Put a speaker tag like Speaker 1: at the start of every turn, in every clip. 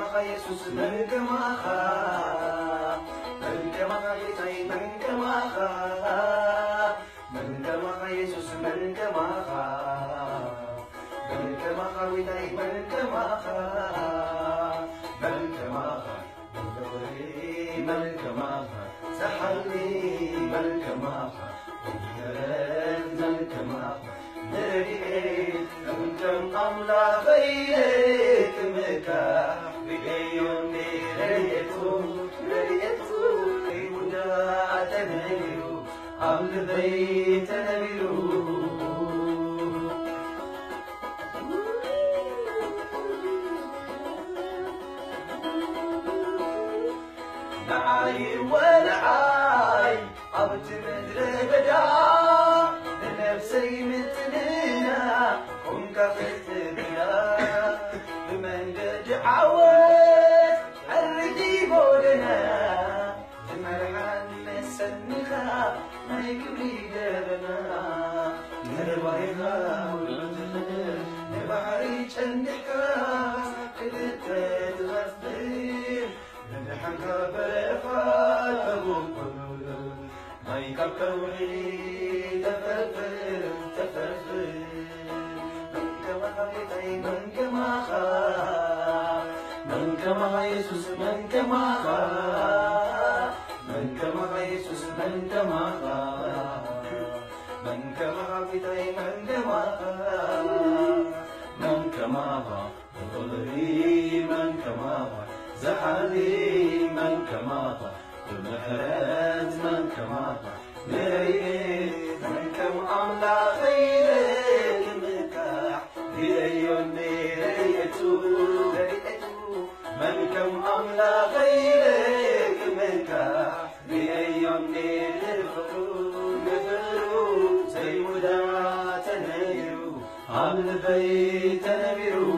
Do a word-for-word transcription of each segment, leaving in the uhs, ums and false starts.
Speaker 1: Maka Yesus mengkemaka, mengkemaka Yesus mengkemaka, mengkemaka Yesus mengkemaka, mengkemaka Witai mengkemaka, mengkemaka, mengkemaka, Sahali mengkemaka, mengkemaka, Neri'e, mengkem amla غيرك مكاح بديون ريتو ريتو ودا تنبيلو عبد البيت نبيلو نعاي ونعاي عبد مدر بدا لنفسي متنينا كن كفت بنا بمن قد عود الردي بودنا تمرحان مسنخا ما يكبري دبنا نربايها نبحري جنحكا قلت تغفر نحكا برفات أبوكل ما يكبكوني تفرفر تفرفر من كماخا من كماخا يسوس من كماخا من كماخا يسوس من كماخا من كماخا بتاي من كماخا من كماخا بطلري من كماخا زحالي من كماخا بمحرات من كماخا مريء من كم أملا خيرك مكاح بديون ريتو من كم أملا غيرك مكاح بديون نفرو نفرو زي مدى تنيرو عبد البيت نبيرو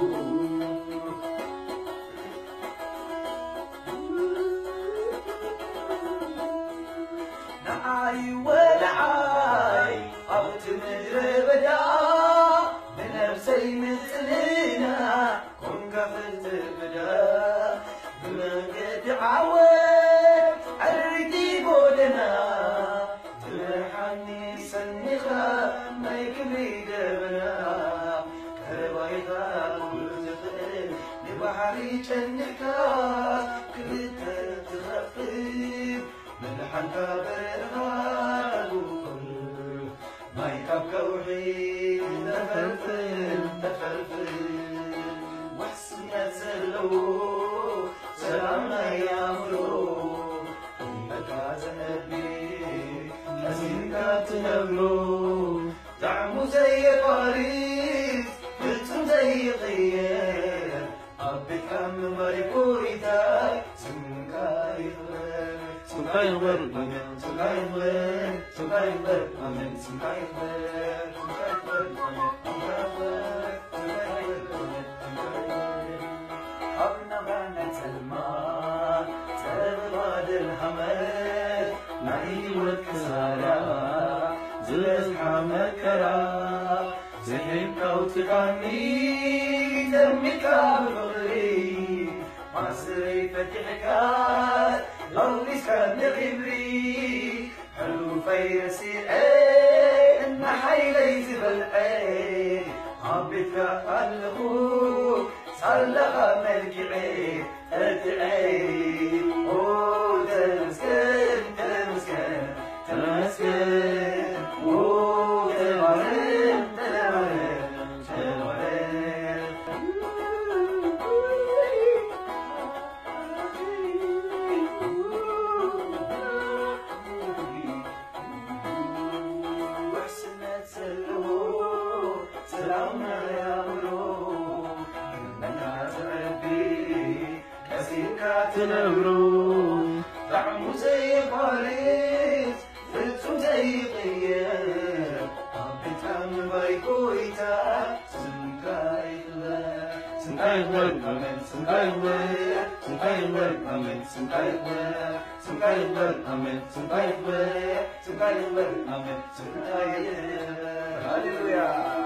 Speaker 1: نعاي ونعاي عبد مدر بدا بنفسي مثلنا كن قفلت بدا بمن قد عود الردي بودنا تمرحني سنخا ما يكبري دبنا كربايضا والزفر لبحري جنكا كلت تخفف من حنكا برغاب ما يكبكا وحيد تفلفل تفلفل وحسن يزلو سلامنا يامرو بكا زنبي حزينكا تنبلو طعمو زي قريب بلتم زي غير أبك أم مريكوريتاي سمكا يغير سمكا يغير سمكا يغير سمكا يغير أمين سمكا يغير سمكا يغير أمين سمكا يغير أبنا بنت الماء تبغاد الحمل معي والكسارة زلز حمكرا زحيمك وتقاني دمك بغري مصري فتحك لو كان غبري حلو فيرسي ان حيلي زبل حبيتك الخوف صلغ مرجعي ادعي او تمسكن تمسكن تمسكن او تمرن تمرن تمرن وحسنت سلو سلامنا يا ملوك تنبرو طعمو زي قريت فلتو زي غير حبيت عم بايكويتا سنكاي غير سنكاي غير أمين سنكاي غير سنكاي غير أمين سنكاي غير سنكاي غير أمين سنكاي غير سنكاي غير أمين سنكاي غير هاليلويا